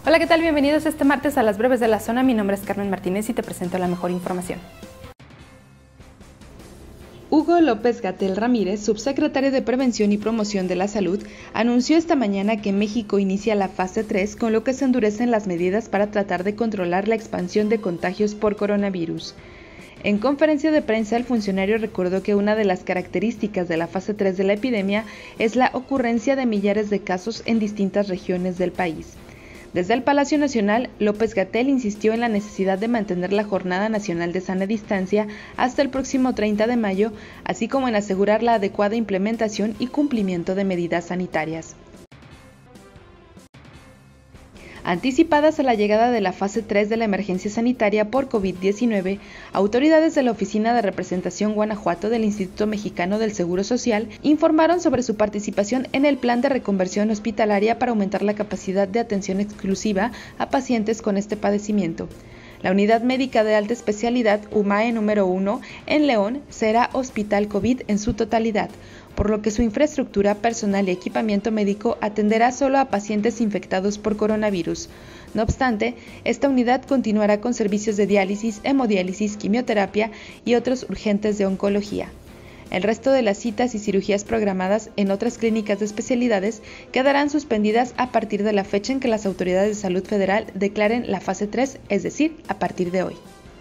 Hola, ¿qué tal? Bienvenidos este martes a las breves de la zona. Mi nombre es Carmen Martínez y te presento la mejor información. Hugo López-Gatell Ramírez, subsecretario de Prevención y Promoción de la Salud, anunció esta mañana que México inicia la fase 3, con lo que se endurecen las medidas para tratar de controlar la expansión de contagios por coronavirus. En conferencia de prensa, el funcionario recordó que una de las características de la fase 3 de la epidemia es la ocurrencia de millares de casos en distintas regiones del país. Desde el Palacio Nacional, López-Gatell insistió en la necesidad de mantener la Jornada Nacional de Sana Distancia hasta el próximo 30 de mayo, así como en asegurar la adecuada implementación y cumplimiento de medidas sanitarias. Anticipadas a la llegada de la fase 3 de la emergencia sanitaria por COVID-19, autoridades de la Oficina de Representación Guanajuato del Instituto Mexicano del Seguro Social informaron sobre su participación en el plan de reconversión hospitalaria para aumentar la capacidad de atención exclusiva a pacientes con este padecimiento. La Unidad Médica de Alta Especialidad UMAE número 1 en León será Hospital COVID en su totalidad, por lo que su infraestructura, personal y equipamiento médico atenderá solo a pacientes infectados por coronavirus. No obstante, esta unidad continuará con servicios de diálisis, hemodiálisis, quimioterapia y otros urgentes de oncología. El resto de las citas y cirugías programadas en otras clínicas de especialidades quedarán suspendidas a partir de la fecha en que las autoridades de salud federal declaren la fase 3, es decir, a partir de hoy.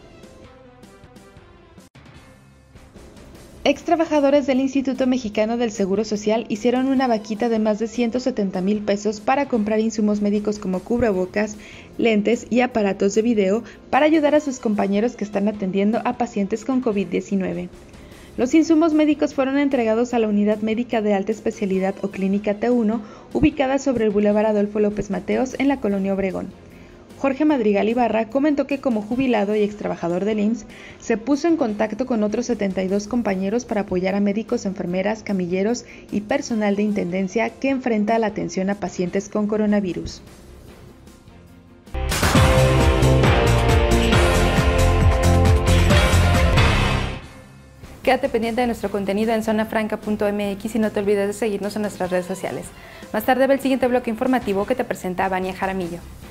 Extrabajadores del Instituto Mexicano del Seguro Social hicieron una vaquita de más de 170,000 pesos para comprar insumos médicos como cubrebocas, lentes y aparatos de video para ayudar a sus compañeros que están atendiendo a pacientes con COVID-19. Los insumos médicos fueron entregados a la Unidad Médica de Alta Especialidad o Clínica T1, ubicada sobre el Boulevard Adolfo López Mateos en la Colonia Obregón. Jorge Madrigal Ibarra comentó que como jubilado y extrabajador del IMSS, se puso en contacto con otros 72 compañeros para apoyar a médicos, enfermeras, camilleros y personal de intendencia que enfrenta la atención a pacientes con coronavirus. Quédate pendiente de nuestro contenido en zonafranca.mx y no te olvides de seguirnos en nuestras redes sociales. Más tarde ve el siguiente bloque informativo que te presenta Vania Jaramillo.